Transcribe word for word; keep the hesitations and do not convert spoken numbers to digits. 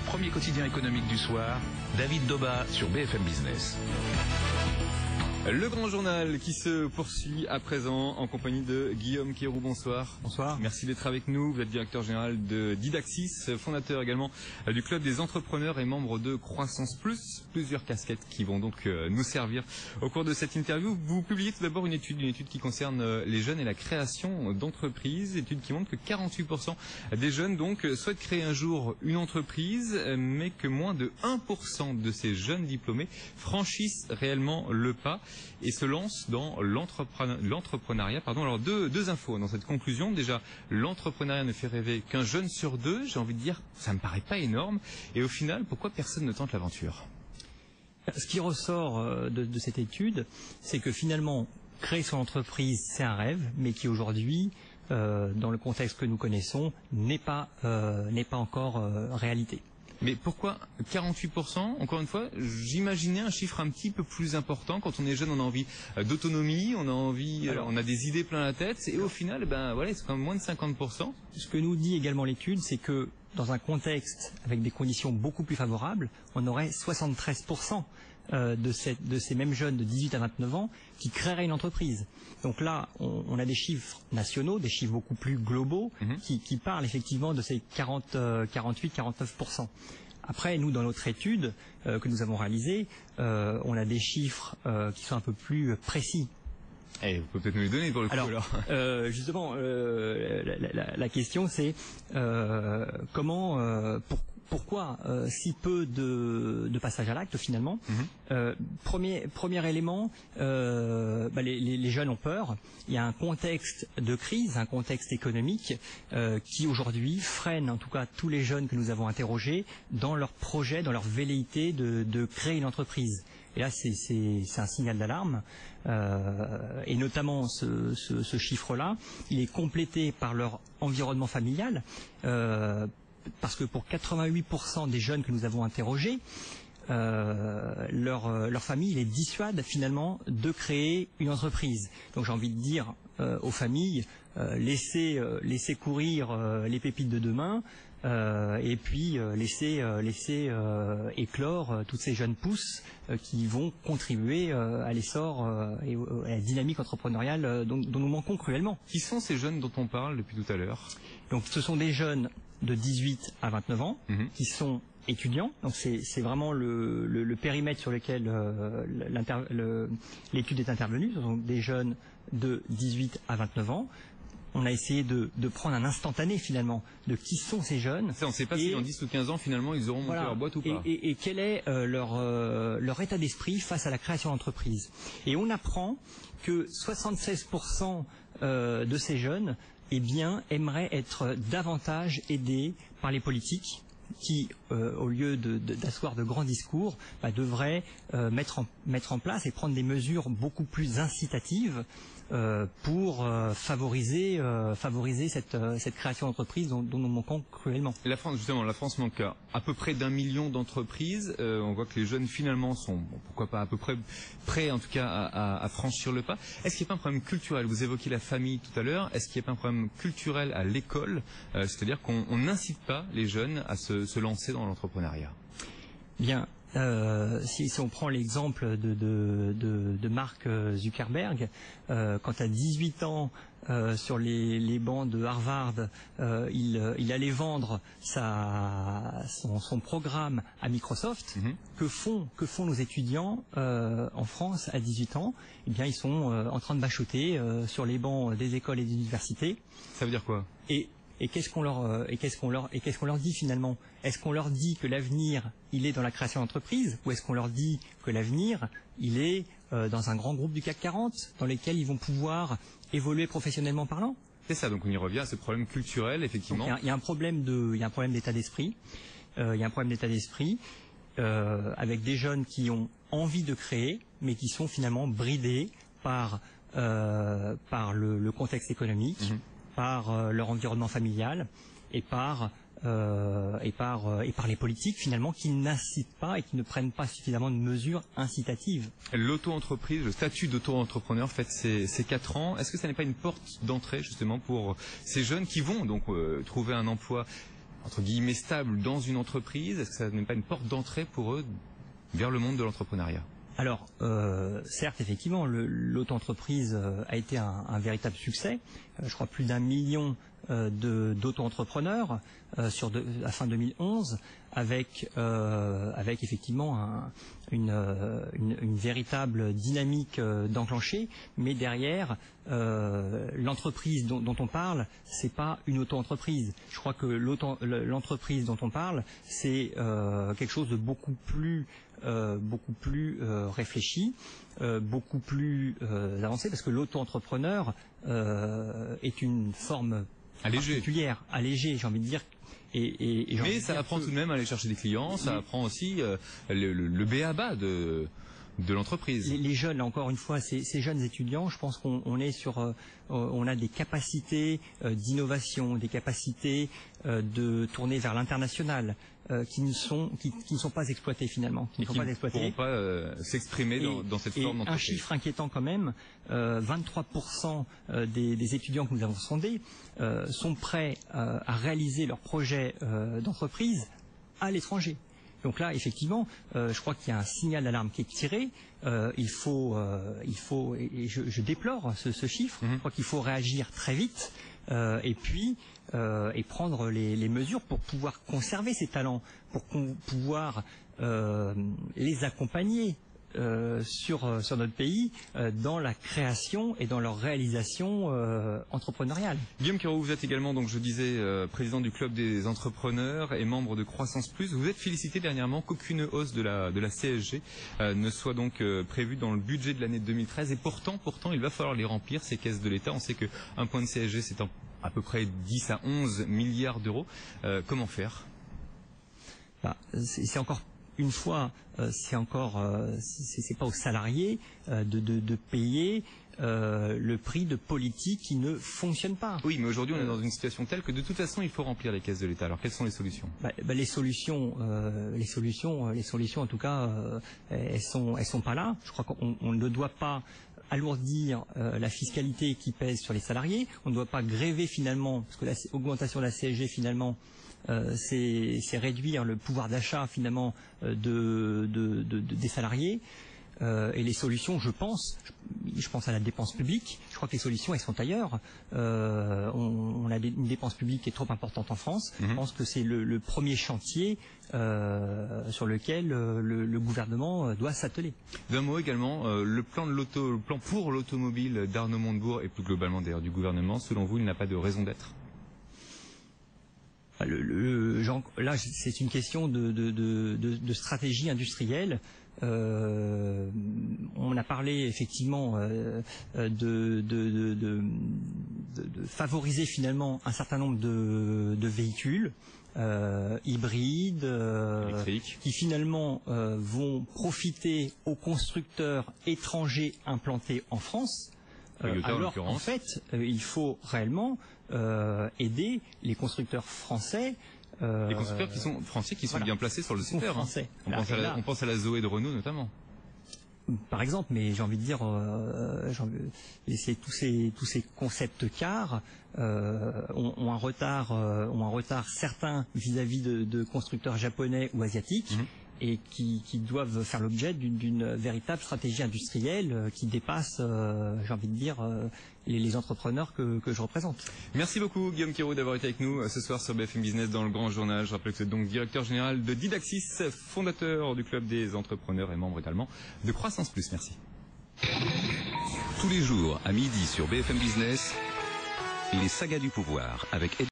premier quotidien économique du soir, David Doba sur B F M Business. Le grand journal qui se poursuit à présent en compagnie de Guillaume Quérou. Bonsoir. Bonsoir. Merci d'être avec nous. Vous êtes directeur général de Didaxis, fondateur également du Club des entrepreneurs et membre de Croissance Plus. Plusieurs casquettes qui vont donc nous servir au cours de cette interview. Vous publiez tout d'abord une étude, une étude qui concerne les jeunes et la création d'entreprises. Étude qui montre que quarante-huit pour cent des jeunes donc souhaitent créer un jour une entreprise, mais que moins de un pour cent de ces jeunes diplômés franchissent réellement le pas et se lance dans l'entrepreneuriat. Pardon. Alors deux, deux infos dans cette conclusion. Déjà, l'entrepreneuriat ne fait rêver qu'un jeune sur deux. J'ai envie de dire, ça me paraît pas énorme. Et au final, pourquoi personne ne tente l'aventure? Ce qui ressort de, de cette étude, c'est que finalement, créer son entreprise, c'est un rêve, mais qui aujourd'hui, euh, dans le contexte que nous connaissons, n'est pas, euh, n'est pas encore euh, réalité. Mais pourquoi quarante-huit pour cent? Encore une fois, j'imaginais un chiffre un petit peu plus important. Quand on est jeune, on a envie d'autonomie, on a envie, Alors, on a des idées plein la tête, et au final, ben voilà, c'est quand même moins de cinquante pour cent. Ce que nous dit également l'étude, c'est que dans un contexte avec des conditions beaucoup plus favorables, on aurait soixante-treize pour cent de ces, de ces mêmes jeunes de dix-huit à vingt-neuf ans qui créeraient une entreprise. Donc là, on, on a des chiffres nationaux, des chiffres beaucoup plus globaux, mmh. qui, qui parlent effectivement de ces quarante, quarante-huit, quarante-neuf pour cent. Après, nous, dans notre étude euh, que nous avons réalisée, euh, on a des chiffres euh, qui sont un peu plus précis. Eh, vous pouvez peut-être nous les donner pour le coup alors. alors. Euh, justement, euh, la, la, la question c'est euh, comment, euh, pour, pourquoi euh, si peu de, de passage à l'acte finalement. Mm-hmm. euh, premier, premier élément, euh, bah, les, les, les jeunes ont peur. Il y a un contexte de crise, un contexte économique euh, qui aujourd'hui freine en tout cas tous les jeunes que nous avons interrogés dans leur projet, dans leur velléité de, de créer une entreprise. Et là, c'est, c'est, c'est un signal d'alarme, euh, et notamment ce, ce, ce chiffre-là, il est complété par leur environnement familial, euh, parce que pour quatre-vingt-huit pour cent des jeunes que nous avons interrogés, euh, leur, leur famille les dissuade finalement de créer une entreprise. Donc j'ai envie de dire euh, aux familles, euh, laissez, euh, laissez courir euh, les pépites de demain. Euh, et puis euh, laisser, euh, laisser euh, éclore euh, toutes ces jeunes pousses euh, qui vont contribuer euh, à l'essor euh, et à la dynamique entrepreneuriale euh, dont, dont nous manquons cruellement. Qui sont ces jeunes dont on parle depuis tout à l'heure? Donc ce sont des jeunes de dix-huit à vingt-neuf ans mmh. qui sont étudiants. Donc c'est, c'est vraiment le, le, le périmètre sur lequel euh, le, l'étude est intervenue. Ce sont des jeunes de dix-huit à vingt-neuf ans. On a essayé de, de prendre un instantané finalement de qui sont ces jeunes. Ça, on ne sait pas et, si dans dix ou quinze ans finalement ils auront monté voilà, leur boîte ou pas. Et, et, et quel est euh, leur, euh, leur état d'esprit face à la création d'entreprise. Et on apprend que soixante-seize pour cent euh, de ces jeunes eh bien, aimeraient être davantage aidés par les politiques qui, euh, au lieu de, de, d'asseoir de grands discours, bah, devraient euh, mettre, en, mettre en place et prendre des mesures beaucoup plus incitatives Euh, pour euh, favoriser, euh, favoriser cette, euh, cette création d'entreprise dont, dont nous manquons cruellement. Et la France, justement, la France manque à, à peu près d'un million d'entreprises. Euh, on voit que les jeunes finalement sont, bon, pourquoi pas à peu près prêts en tout cas à, à, à franchir le pas. Est-ce qu'il n'y a pas un problème culturel? Vous évoquiez la famille tout à l'heure. Est-ce qu'il n'y a pas un problème culturel à l'école? euh, C'est-à-dire qu'on n'incite pas les jeunes à se, se lancer dans l'entrepreneuriat? Bien. Euh, si, si on prend l'exemple de, de, de, de Mark Zuckerberg, euh, quand à dix-huit ans, euh, sur les, les bancs de Harvard, euh, il, il allait vendre sa, son, son programme à Microsoft, mm-hmm. que font, que font nos étudiants euh, en France à dix-huit ans? Eh bien, ils sont euh, en train de bachoter euh, sur les bancs des écoles et des universités. Ça veut dire quoi? Et Et qu'est-ce qu'on leur et qu'est-ce qu'on leur et qu'est-ce qu'on leur dit finalement? Est-ce qu'on leur dit que l'avenir il est dans la création d'entreprise, ou est-ce qu'on leur dit que l'avenir il est euh, dans un grand groupe du C A C quarante dans lesquels ils vont pouvoir évoluer professionnellement parlant? C'est ça. Donc on y revient à ce problème culturel effectivement. Il y, y a un problème de il y a un problème d'état d'esprit. Euh, il y a un problème d'état d'esprit euh, avec des jeunes qui ont envie de créer, mais qui sont finalement bridés par euh, par le, le contexte économique. Mm-hmm. par euh, leur environnement familial et par euh, et par euh, et par les politiques finalement qui n'incitent pas et qui ne prennent pas suffisamment de mesures incitatives. L'auto-entreprise, le statut d'auto-entrepreneur fait ces, ces quatre ans. Est-ce que ça n'est pas une porte d'entrée justement pour ces jeunes qui vont donc euh, trouver un emploi entre guillemets stable dans une entreprise? Est-ce que ça n'est pas une porte d'entrée pour eux vers le monde de l'entrepreneuriat? Alors, euh, certes, effectivement, l'auto-entreprise euh, a été un, un véritable succès. Euh, je crois plus d'un million euh, de- d'auto-entrepreneurs euh, sur de, à fin deux mille onze, avec, euh, avec effectivement un, une, euh, une, une véritable dynamique euh, d'enclencher. Mais derrière, euh, l'entreprise dont, dont on parle, c'est pas une auto-entreprise. Je crois que l'auto- l'entreprise dont on parle, c'est euh, quelque chose de beaucoup plus Euh, beaucoup plus euh, réfléchi, euh, beaucoup plus euh, avancé, parce que l'auto-entrepreneur euh, est une forme Allégé. particulière, allégée, j'ai envie de dire. Et, et, et j'ai envie Mais de ça dire apprend que- tout de même à aller chercher des clients, ça Les- apprend aussi euh, le, le, le B A B A de, de l'entreprise. Les, les jeunes, là encore une fois, ces, ces jeunes étudiants, je pense qu'on on est sur, euh, on a des capacités euh, d'innovation, des capacités euh, de tourner vers l'international, euh, qui ne sont, qui, qui ne sont pas exploitées finalement, qui Et ne sont qui pas ne exploitées. pourront pas euh, s'exprimer dans, Et- dans cette et forme un d'entreprise. chiffre inquiétant quand même, euh, vingt-trois pour cent euh, des, des étudiants que nous avons sondés euh, sont prêts euh, à réaliser leur projet euh, d'entreprise à l'étranger. Donc là, effectivement, euh, je crois qu'il y a un signal d'alarme qui est tiré. Euh, il faut, euh, il faut, et et je, je déplore ce, ce chiffre. Mhm. Je crois qu'il faut réagir très vite euh, et puis euh, et prendre les, les mesures pour pouvoir conserver ces talents, pour qu'on- pouvoir euh, les accompagner euh, sur euh, sur notre pays euh, dans la création et dans leur réalisation euh, entrepreneuriale. Guillaume Quérault, vous êtes également, donc je disais, euh, président du club des entrepreneurs et membre de Croissance Plus. Vous êtes félicité dernièrement qu'aucune hausse de la de la C S G euh, ne soit donc euh, prévue dans le budget de l'année deux mille treize. Et pourtant, pourtant, il va falloir les remplir, ces caisses de l'État. On sait que un point de C S G, c'est en- à peu près dix à onze milliards d'euros. Euh, comment faire? Bah, c'est c'est encore une fois, euh, c'est encore, euh, c'est c'est pas aux salariés euh, de, de, de payer euh, le prix de politiques qui ne fonctionnent pas. Oui, mais aujourd'hui, on est dans une situation telle que de toute façon, il faut remplir les caisses de l'État. Alors, quelles sont les solutions? Bah, bah, les solutions, euh, les solutions, euh, les solutions, en tout cas, euh, elles sont, elles sont pas là. Je crois qu'on on ne doit pas alourdir euh, la fiscalité qui pèse sur les salariés. On ne doit pas gréver finalement, parce que l'augmentation de la C S G finalement, euh, c'est c'est réduire le pouvoir d'achat finalement euh, de, de, de, de- des salariés. Euh, et les solutions, je pense, je, je pense à la dépense publique. Je crois que les solutions, elles sont ailleurs. Euh, on, on a des- une dépense publique qui est trop importante en France. Mhm. Je pense que c'est le, le premier chantier euh, sur lequel euh, le, le gouvernement euh, doit s'atteler. D'un mot également, euh, le plan de l'auto, le plan pour l'automobile d'Arnaud Montebourg et plus globalement d'ailleurs du gouvernement, selon vous, il n'a pas de raison d'être? Le, le- Jean- là, c'est une question de, de, de, de, de stratégie industrielle. Euh, on a parlé effectivement euh, de, de, de, de, de- de favoriser finalement un certain nombre de, de véhicules euh, hybrides euh, Électrique. qui finalement euh, vont profiter aux constructeurs étrangers implantés en France. Euh, Toyota, en alors l'occurrence. en fait, euh, il faut réellement euh, aider les constructeurs français. euh, Les constructeurs qui sont français, qui sont voilà. bien placés sur le Qui sont secteur. hein. français. On, Là, pense à et la, là- on pense à la Zoé de Renault notamment. Par exemple, mais j'ai envie de dire, euh, j'ai envie- et c'est tous ces tous ces concepts cars euh, ont, ont un retard, euh, ont un retard certain vis-à-vis de, de constructeurs japonais ou asiatiques. Mhm. Et qui, qui doivent faire l'objet d'une d'une véritable stratégie industrielle euh, qui dépasse, euh, j'ai envie de dire, euh, les, les entrepreneurs que, que je représente. Merci beaucoup Guillaume Quérault d'avoir été avec nous euh, ce soir sur B F M Business dans le Grand Journal. Je rappelle que vous êtes donc directeur général de Didaxis, fondateur du club des entrepreneurs et membre également de Croissance Plus. Merci. Tous les jours à midi sur B F M Business, les sagas du pouvoir avec